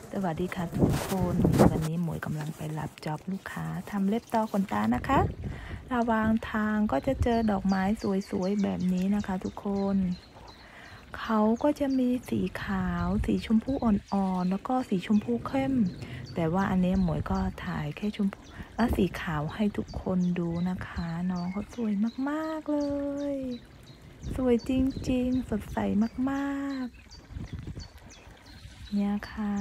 สวัสดีค่ะทุกคนวันนี้หมวยกำลังไปรับจ็อบลูกค้าทำเล็บต่อขนตานะคะระหว่างทางก็จะเจอดอกไม้สวยๆแบบนี้นะคะทุกคนเขาก็จะมีสีขาวสีชมพูอ่อนๆแล้วก็สีชมพูเข้มแต่ว่าอันนี้หมวยก็ถ่ายแค่ชมพูและสีขาวให้ทุกคนดูนะคะน้องเขาสวยมากๆเลยสวยจริงๆสดใสมากๆเนี่ยค่ะ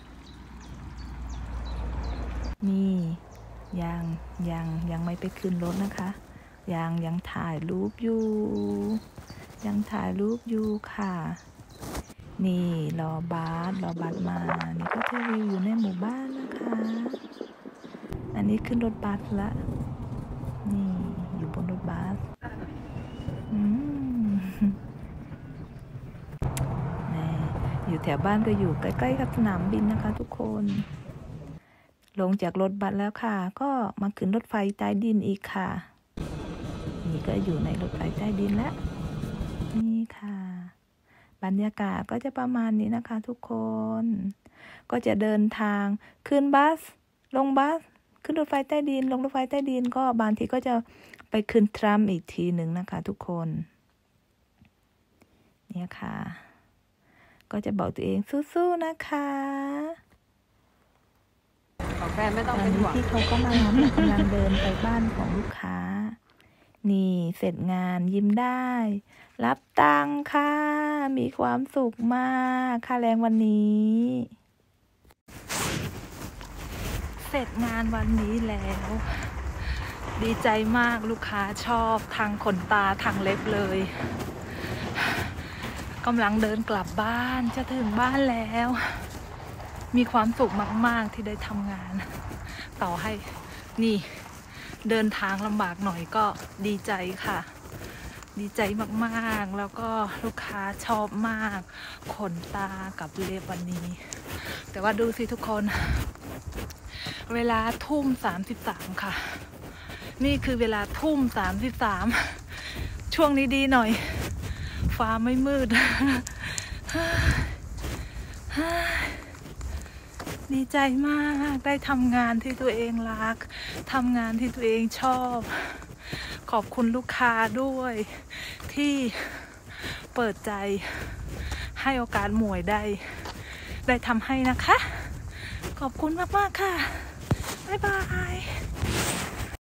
นี่ยังไม่ไปขึ้นรถนะคะยังถ่ายรูปอยู่ค่ะนี่รอบัสมานี่ก็จะวิวอยู่ในหมู่บ้านนะคะอันนี้ขึ้นรถบัสละนี่อยู่บนรถบัสอยู่แถวบ้านก็อยู่ใกล้ๆกับสนามบินนะคะทุกคนลงจากรถบัสแล้วค่ะก็มาขึ้นรถไฟใต้ดินอีกค่ะนี่ก็อยู่ในรถไฟใต้ดินแล้วนี่ค่ะบรรยากาศก็จะประมาณนี้นะคะทุกคนก็จะเดินทางขึ้นบัสลงบัสขึ้นรถไฟใต้ดินลงรถไฟใต้ดินก็บางทีก็จะไปขึ้นทรัมอีกทีหนึ่งนะคะทุกคนเนี่ยค่ะก็จะบอกตัวเองสู้ๆนะคะของแฟนไม่ต้องเป็นห่วงที่เขาก็มากำลังเดินไปบ้านของลูกค้านี่เสร็จงานยิ้มได้รับตังค่ะมีความสุขมากค่าแรงวันนี้เสร็จงานวันนี้แล้วดีใจมากลูกค้าชอบทางขนตาทางเล็บเลยกำลังเดินกลับบ้านจะถึงบ้านแล้วมีความสุขมากๆที่ได้ทำงานต่อให้นี่เดินทางลำบากหน่อยก็ดีใจค่ะดีใจมากๆแล้วก็ลูกค้าชอบมากขนตากับเล็บวันนี้แต่ว่าดูสิทุกคนเวลา20:33ค่ะนี่คือเวลา20:33ช่วงนี้ดีหน่อยฟ้าไม่มืดดีใจมากได้ทำงานที่ตัวเองรักทำงานที่ตัวเองชอบขอบคุณลูกค้าด้วยที่เปิดใจให้โอกาสหมวยได้ทำให้นะคะขอบคุณมากๆค่ะบ๊ายบาย